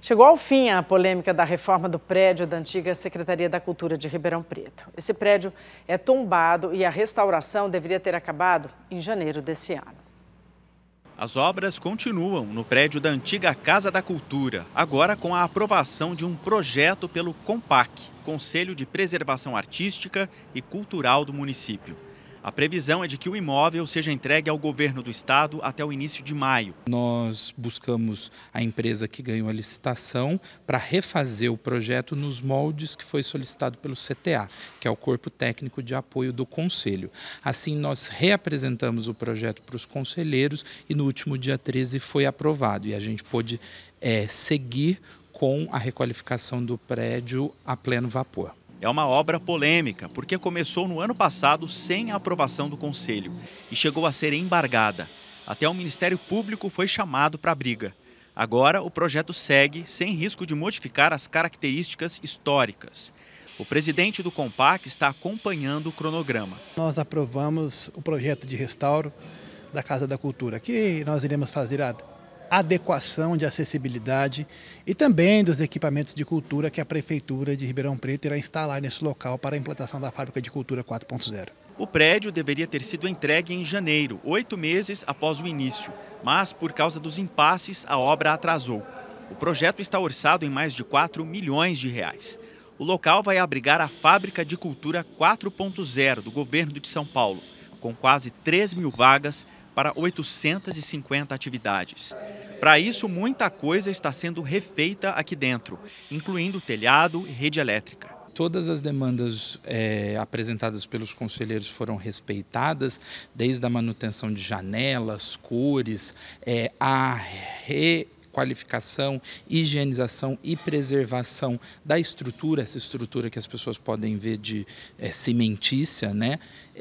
Chegou ao fim a polêmica da reforma do prédio da antiga Secretaria da Cultura de Ribeirão Preto. Esse prédio é tombado e a restauração deveria ter acabado em janeiro desse ano. As obras continuam no prédio da antiga Casa da Cultura, agora com a aprovação de um projeto pelo CONPAC, Conselho de Preservação Artística e Cultural do município. A previsão é de que o imóvel seja entregue ao governo do estado até o início de maio. Nós buscamos a empresa que ganhou a licitação para refazer o projeto nos moldes que foi solicitado pelo CTA, que é o Corpo Técnico de Apoio do Conselho. Assim, nós reapresentamos o projeto para os conselheiros e no último dia 13 foi aprovado. E a gente pôde seguir com a requalificação do prédio a pleno vapor. É uma obra polêmica, porque começou no ano passado sem a aprovação do Conselho e chegou a ser embargada. Até o Ministério Público foi chamado para a briga. Agora, o projeto segue sem risco de modificar as características históricas. O presidente do CONPAC está acompanhando o cronograma. Nós aprovamos o projeto de restauro da Casa da Cultura, que nós iremos fazer a adequação de acessibilidade e também dos equipamentos de cultura que a Prefeitura de Ribeirão Preto irá instalar nesse local para a implantação da Fábrica de Cultura 4.0. O prédio deveria ter sido entregue em janeiro, 8 meses após o início, mas por causa dos impasses a obra atrasou. O projeto está orçado em mais de 4 milhões de reais. O local vai abrigar a Fábrica de Cultura 4.0 do governo de São Paulo, com quase 3 mil vagas para 850 atividades. Para isso, muita coisa está sendo refeita aqui dentro, incluindo telhado e rede elétrica. Todas as demandas apresentadas pelos conselheiros foram respeitadas, desde a manutenção de janelas, cores, a requalificação, higienização e preservação da estrutura, essa estrutura que as pessoas podem ver de cimentícia, né?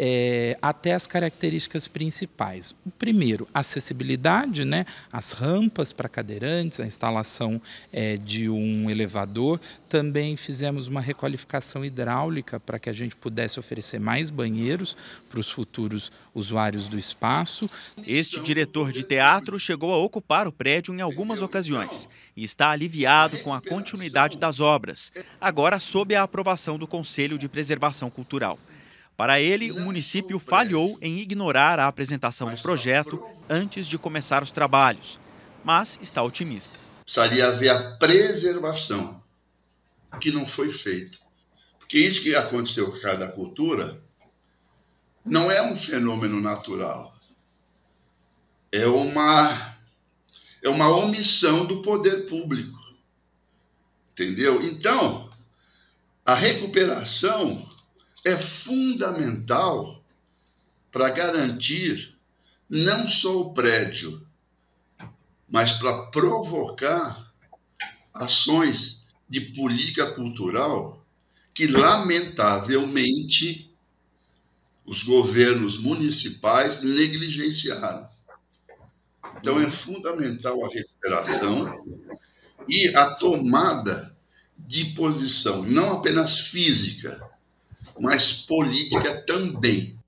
Até as características principais. O primeiro, acessibilidade, né? As rampas para cadeirantes, a instalação de um elevador. Também fizemos uma requalificação hidráulica para que a gente pudesse oferecer mais banheiros para os futuros usuários do espaço. Este diretor de teatro chegou a ocupar o prédio em algumas ocasiões e está aliviado com a continuidade das obras, agora sob a aprovação do Conselho de Preservação Cultural. Para ele, o município falhou em ignorar a apresentação do projeto antes de começar os trabalhos, mas está otimista. Precisaria haver a preservação, que não foi feito. Porque isso que aconteceu com a Casa da Cultura não é um fenômeno natural. É uma omissão do poder público. Entendeu? Então, a recuperação é fundamental para garantir não só o prédio, mas para provocar ações de política cultural que, lamentavelmente, os governos municipais negligenciaram. Então, é fundamental a recuperação e a tomada de posição, não apenas física, mas política também.